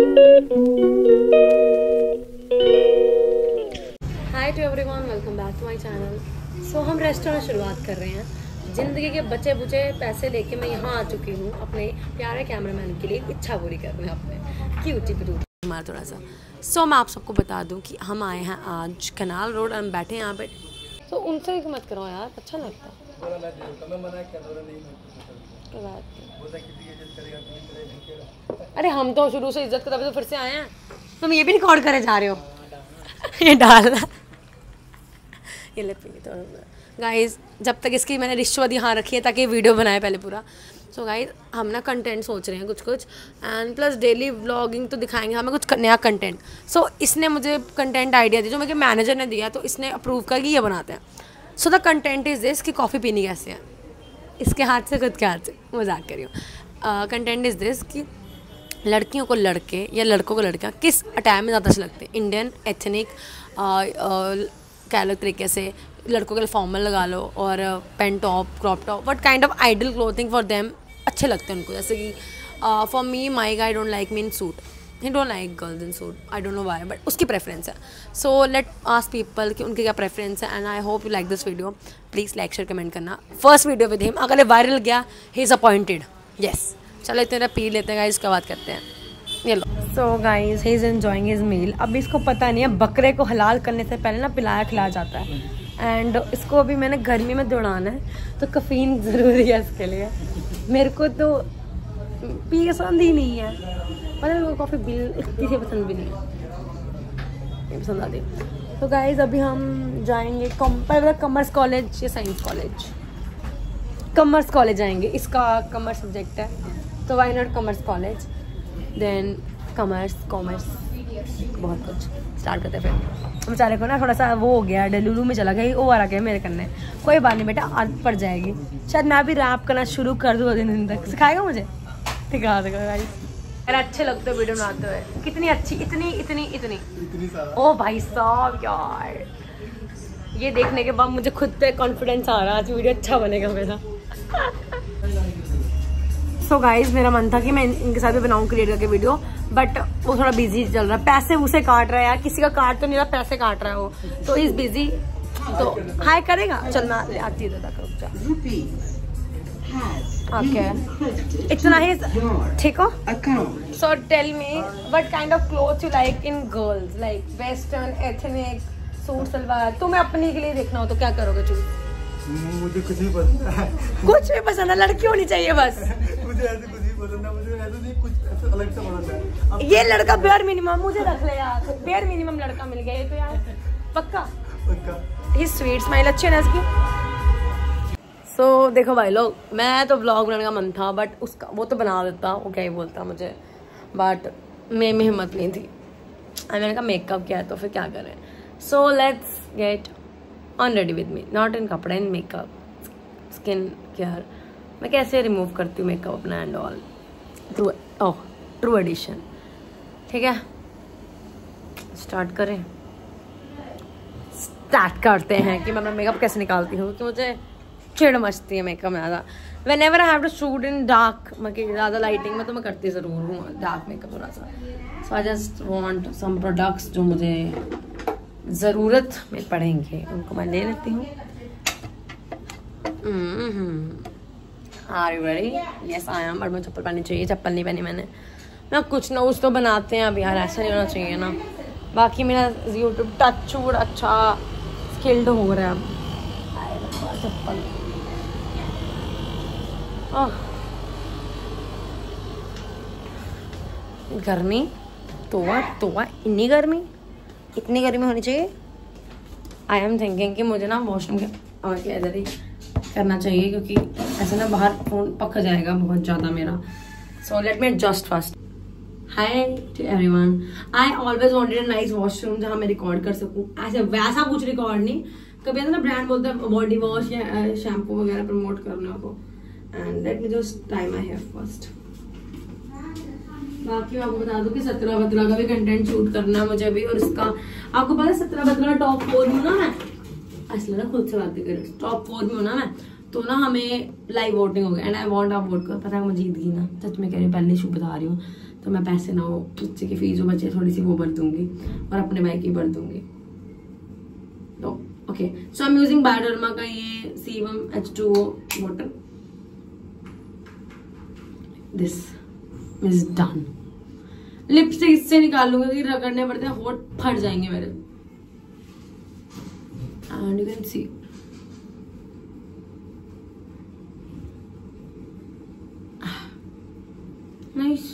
Hi to everyone, welcome back to my channel. So हम restaurant शुरुआत कर रहे हैं। ज़िंदगी के बचे बुचे पैसे लेके मैं यहाँ आ चुकी हूँ अपने प्यारे कैमरामैन के लिए इच्छा पूरी करने अपने क्यूटी पटूटी हमारा थोड़ा सा। सो मैं आप सबको बता दूँ कि हम आए हैं आज कनाल रोड, हम बैठे हैं यहाँ पे। तो उनसे ही मत करो यार, अच्छा लगता। अरे हम तो शुरू से इज्जत करते तो फिर से आए हैं, तुम ये भी रिकॉर्ड करे जा रहे हो। ये डालना ये ले तो गाइस, जब तक इसकी मैंने रिश्वत यहाँ रखी है ताकि वीडियो बनाए पहले पूरा। सो गाइस, हम ना कंटेंट सोच रहे हैं कुछ एंड प्लस डेली व्लॉगिंग तो दिखाएंगे हमें कुछ नया कंटेंट। सो इसने मुझे कंटेंट आइडिया दिया जो मेरे मैनेजर ने दिया, तो इसने अप्रूव कर कि ये बनाते हैं। So the content is this कि कॉफ़ी पीनी कैसे है, इसके हाथ से खुद के हाथ से, मजाक कर रही हूँ। कंटेंट इज़ दिस कि लड़कियों को लड़के या लड़कों को लड़कियाँ किस अटैक में ज़्यादा अच्छे लगते हैं। इंडियन एथनिक कह लो तरीके से, लड़कों के लिए फॉर्मल लगा लो और pant top, crop top, what kind of ideal clothing for them अच्छे लगते हैं उनको। जैसे कि for me my guy don't like me in suit, he don't like girls in suit, I don't know why, but उसकी preference है। So late ask people कि उनकी क्या प्रेफरेंस है। And I hope you like this video. Please like share comment करना। First video with him, अगर ये viral गया ही इज़ अपॉइंटेड। येस, चलो इतना पी लेते हैं गाइस, इसका बात करते हैं। ये लो। So guys, he is enjoying his meal. अब इसको पता नहीं है बकरे को हलाल करने से पहले ना पिलाया खिलाया जाता है। एंड इसको अभी मैंने गर्मी में दौड़ाना है, तो कैफीन ज़रूरी है इसके लिए। मेरे को तो पी पसंद ही नहीं है, पता है, कॉफ़ी बिल इतनी से पसंद भी नहीं है, ये पसंद आती। तो गाइस, अभी हम जाएंगे कॉमर्स कॉलेज या साइंस कॉलेज। कॉमर्स कॉलेज जाएंगे, इसका कॉमर्स सब्जेक्ट है, तो why not commerce college. Then commerce बहुत कुछ स्टार्ट करते हैं। फिर बेचारे को ना थोड़ा सा वो हो गया, डेलुलू में चला गया, वो आ गया मेरे करने। कोई बात नहीं बेटा, आदत पड़ जाएगी। शायद मैं भी रैप करना शुरू कर दूँ 2 दिन तक। सिखाएगा मुझे? सिखा देगा गाइस। अरे अच्छे लगते हो वीडियो बनाते हुए, कितनी अच्छी, इतनी ओ भाई साहब यार, ये देखने के बाद मुझे खुद पे कॉन्फिडेंस आ रहा है, आज वीडियो अच्छा बनेगा मेरा। सो गाइज, मेरा मन था कि मैं इनके साथ भी बनाऊँ क्रिएट करके वीडियो, बट वो थोड़ा बिजी चल रहा है, पैसे उसे काट रहा है यार, किसी का काट तो नहीं रहा, पैसे काट रहा है वो, तो इज बिजी। तो हाय करेगा, चल मैं आती है दादा। ओके, इतना ही ठीक हो। So tell me what kind of clothes you like in girls, like western, ethnic, suit salwar. तुम्हें अपने के लिए देखना हो तो क्या करोगे चूज? मुझे कुछ भी पसंद है। कुछ भी पसंद है, लड़की होनी चाहिए बस। मुझे ऐसे कुछ भी पसंद है, मुझे ऐसे नहीं, कुछ ऐसे अलग से पसंद है। ये लड़का बेयर मिनिमम मुझे रख ले यार, बेयर मिनिमम लड़का मिल गया ये तो यार, पक्का। ये स्वीट स्माइल अच्छी है ना इसकी। सो देखो भाई लोग, मैं तो व्लॉग बनाने का मन था, बट उसका वो तो बना देता, वो क्या ही बोलता मुझे, बट मेरे में हिम्मत नहीं थी। मैंने कहा मेकअप किया है तो फिर क्या करें। So let's get on ready with me, not in कपड़े, इन मेकअप, स्किन केयर। मैं कैसे रिमूव करती हूँ मेकअप अपना एंड ऑल, ट्रू एडिशन। ठीक है, स्टार्ट करते हैं कि मैं अपना मेकअप कैसे निकालती हूँ, कि मुझे चिड़ मचती है मेकअप में ज़्यादा। Whenever I have to shoot in dark, मतलब ज़्यादा लाइटिंग में, तो मैं करती ज़रूर हूँ डार्क मेकअप थोड़ा सा। So I just want some products जो मुझे ज़रूरत में पड़ेंगे, उनको मैं ले लेती हूँ। Are you ready? Yes I am, but मुझे चप्पल पहननी चाहिए, चप्पल नहीं पहनी मैंने। ना कुछ ना कुछ तो बनाते हैं अब यार, ऐसा नहीं होना चाहिए ना। बाकी मेरा यूट्यूब टच वुड अच्छा स्किल्ड हो रहा है अब। चप्पल गर्मी तो इतनी गर्मी होनी चाहिए। आई एम थिंकिंग कि मुझे ना वॉशरूम के इधर ही करना चाहिए, क्योंकि ऐसे ना बाहर फोन पक जाएगा बहुत ज़्यादा मेरा। So let me adjust first. Hi to everyone, I always wanted a nice washroom जहाँ मैं रिकॉर्ड कर सकूँ। ऐसे वैसा कुछ रिकॉर्ड नहीं, कभी ना ब्रांड बोलता है बॉडी वॉश या शैम्पू वगैरह प्रमोट करने को। And let me just tie my hair first. बाकी आपको बता दूं कि 17-12 का भी कंटेंट शूट करना है मुझे भी, और इसका आपको पता है 17-12 टॉप 4 में हूँ ना मैं, असला ना खुद से बातें करें, टॉप 4 में हूँ ना मैं, तो ना हमें लाइव वोटिंग हो गया एंड आई वांट आप वोट करो। पता है मैं जीत गई ना, सच में कह रही हूँ, पहले शू बता रही हूँ। तो मैं पैसे ना हो बच्चे की फीस जो बचे थोड़ी सी वो भर दूंगी और अपने भाई की भर दूंगी। तो okay, so I am using Bioderma का ये Sebium H2O water. This is done. Lipstick इससे निकाल लूंगी क्योंकि रगड़ने पड़ते हैं, होठ फट जाएंगे मेरे। And you can see nice.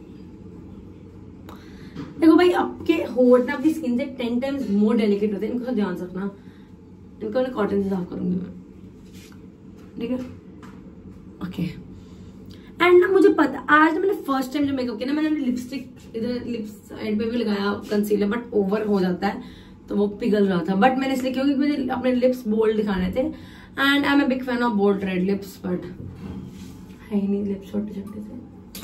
देखो भाई, आपके होठ ना आपकी स्किन से 10 टाइम्स मोर डेलिकेट होते हैं, इनको ध्यान रखना। इनको मैं कॉटन से साफ करूंगी मैं, ठीक है? ओके। एंड ना मुझे पता, आज ना मैंने फर्स्ट टाइम जो मेकअप किया ना, मैंने लिपस्टिक इधर लिप्स साइड पे भी लगाया कंसीलर, बट ओवर हो जाता है तो वो पिघल रहा था। बट मैंने इसलिए क्योंकि मुझे अपने लिप्स बोल्ड दिखाने थे and I am a big fan of bold red lips, but है ही नहीं लिप्स छोटे छोटे से।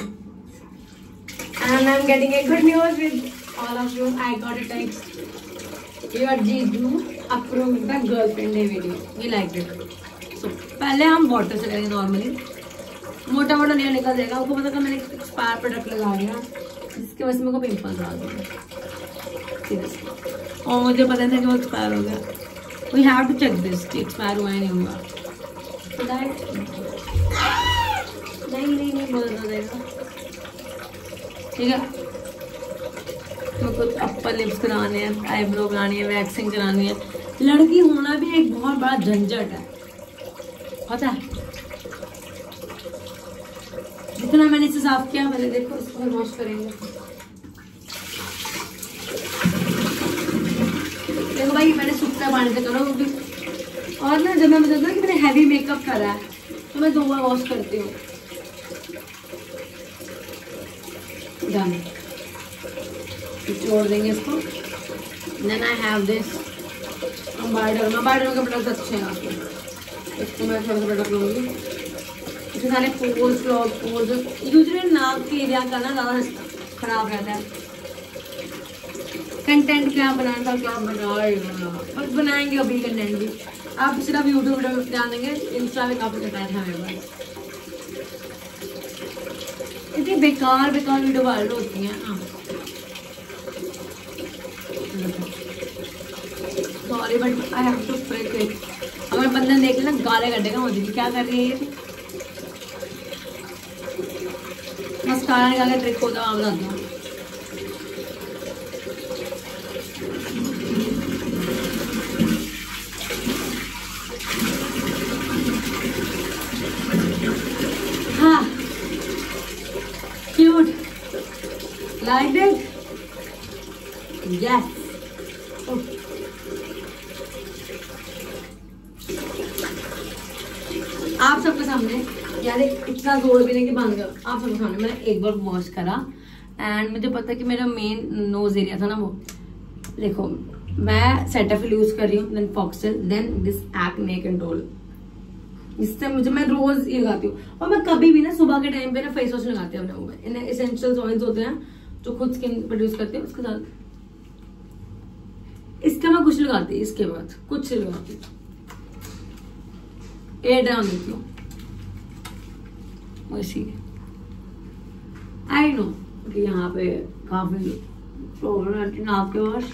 And I'm getting a good news with all of you. I got a text. Your Jiju approved the girlfriend day video. We liked it. So पहले हम water से करेंगे नॉर्मली, मोटा मोटा नहीं निकल जाएगा। आपको पता था मैंने एक्सपायर प्रोडक्ट लगा दिया जिसकी वजह से मेरे को पिंपल्स आ गए सीरियसली, और मुझे पता था कि वो एक्सपायर हो गया। We have to check this कि एक्सपायर हुआ है नहीं हुआ। नहीं बोलना जाएगा, ठीक है? तो कुछ अपर लिप्स कराने हैं, आईब्रो करानी है, वैक्सिंग करानी है। लड़की होना भी एक बहुत बड़ा झंझट है, पता है? जितना मैंने इसे साफ किया, पहले देखो इसको वॉश करेंगे। देखो भाई, मैंने सूखा पानी से करो क्योंकि, और ना जब मैं बताता हूँ कि मैंने हैवी मेकअप करा है तो मैं 2 बार वॉश करती हूँ। छोड़ देंगे इसको। Then I have this Bioderma के प्रोडक्ट अच्छे हैं आपके। इसको मैं थोड़ा सा प्रोडक्ट लूँगी। इसके सारे पोर्स यूजुअली नाक के एरिया का ना ज़्यादा खराब रहता है। कंटेंट क्या बनाना था, क्या बनाएगा, बस बनाएंगे अभी कंटेंट भी। आप सिर्फ यूट्यूब वीडियो ध्यान देंगे, इंस्टा में काफ़ी कंटेंट है मेरे पास। इतनी बेकार वीडियो वायरल होती हैं। Sorry but I have to break it. अगर बंदे देख लेना गाले कटेगा मुझे, क्या कर रही है ये? मस्कारा निकाल के ट्रिक होता है, बताता हूँ। हाँ, cute, like it, yes. Oh. आप सबके सामने यार इतना जोर भी नहीं कि बंद करो। आप सबके सामने मैंने एक बार वॉश करा एंड मुझे पता है कि मेरा मेन नोज एरिया था ना वो। देखो मैं सेटाफिल यूज कर रही हूँ, देन फॉक्सेल, देन दिस एक्ने कंट्रोल। इससे मैं रोज ये लगाती हूँ। और मैं कभी भी ना सुबह के टाइम पे ना फेस वॉश लगाती हूँ अपने मुंह में। इन्हें एसेंशियल ऑयल्स होते हैं जो खुद स्किन प्रोड्यूस करते हैं, उसके साथ इसका मैं कुछ लगाती, इसके बाद कुछ लगाती, एयर डाउन देती हूँ वैसी। आई नो कि यहाँ पे काफी प्रॉब्लम है नाक के वॉश।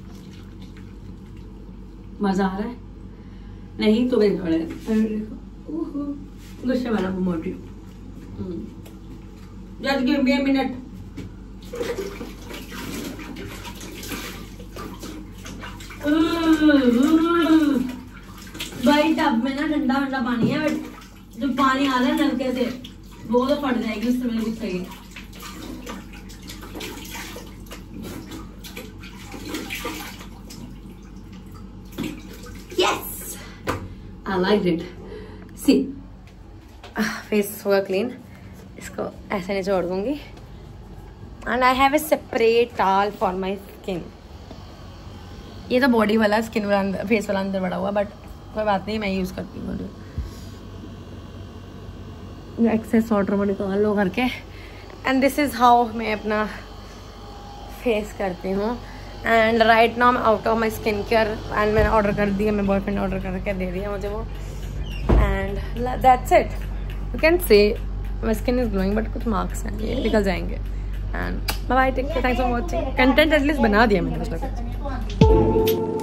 मजा आ रहा है? नहीं तो बेकार है। गुस्से वाला मोटी just give me a minute. भाई टब में ना ठंडा ठंडा पानी है, बट जो पानी आ रहा है नलके से वो तो फट जाएगी, उससे मेरे कुछ चाहिए। Yes, I like it. See face होगा क्लीन, इसको ऐसे निचोड़ दूंगी and I have a separate towel for my skin. ये तो बॉडी वाला, स्किन वाला, फेस वाला अंदर बड़ा हुआ, बट कोई बात नहीं, मैं यूज़ करती हूँ बॉडी। एक्सेस वाटर में निकाल लो करके एंड दिस इज़ हाउ मैं अपना फेस करती हूँ। एंड राइट नाउ मैं out of my skin care and मैंने ऑर्डर कर दिया, मेरे बॉयफ्रेंड ने ऑर्डर करके दे दिया मुझे वो। And that's it. You can say my skin is glowing but कुछ मार्क्स हैं ये निकल जाएंगे. And bye, take care, thanks for watching. Content at least बना दिया मैंने कुछ ना कुछ.